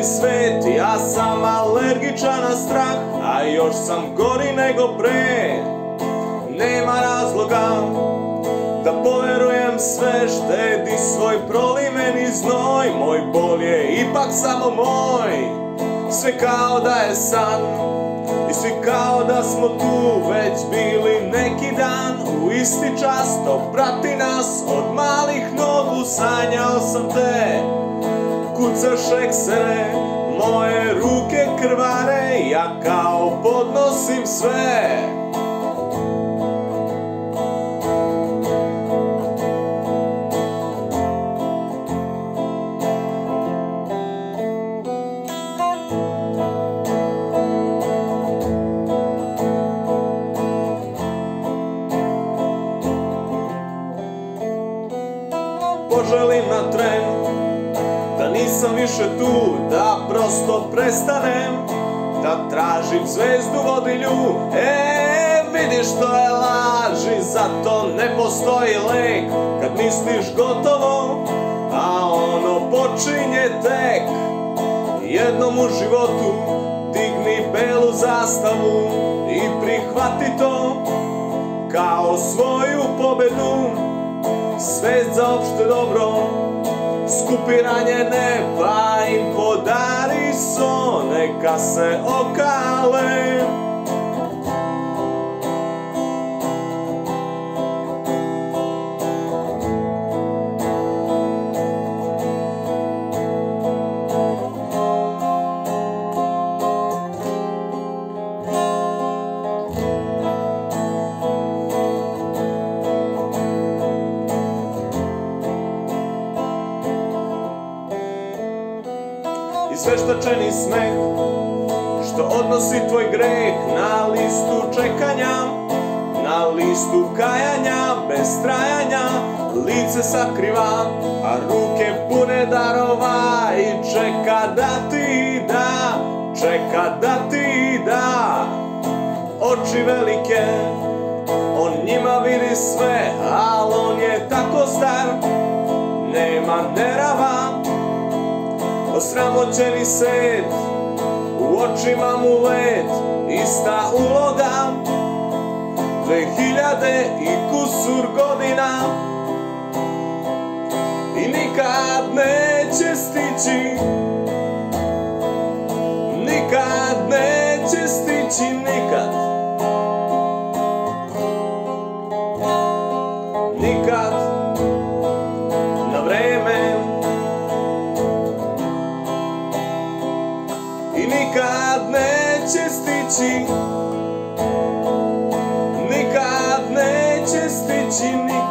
svet, ja sam alergičan na strah, a još sam gori nego pre. Nema razloga da poverujem sve, štedi svoj prolimeni znoj. Moj bol je ipak samo moj, sve kao da je san i svi kao da smo tu već bili neki dan. U isti čas to prati nas od malih nogu, sanjao sam te, kucaš eksere, moje ruke krvare, ja kao podnosim sve. Poželim na tren, da nisam više tu, da prosto prestanem, da tražim zvezdu vodilju. Vidiš to je laž i zato ne postoji lek. Kad misliš gotovo, a ono počinje tek. Jednom u životu digni belu zastavu i prihvati to kao svoju pobedu. Svest za opšte dobro, skupiranje neba im podari so, neka se okale. I sveštačeni smeh što odnosi tvoj greh na listu čekanja, na listu kajanja bez trajanja. Lice sakriva, a ruke pune darova i čeka da ti da, čeka da ti da. Oči velike, on njima vidi sve, al on je tako star, nema nerava. Osramoćeni sed, u očima mu led, ista uloga, 2000 i kusur godina. I nikad neće stići, nikad neće stići, nikad, nikad na vreme. I nikad neće stići, nikad neće stići, nikad.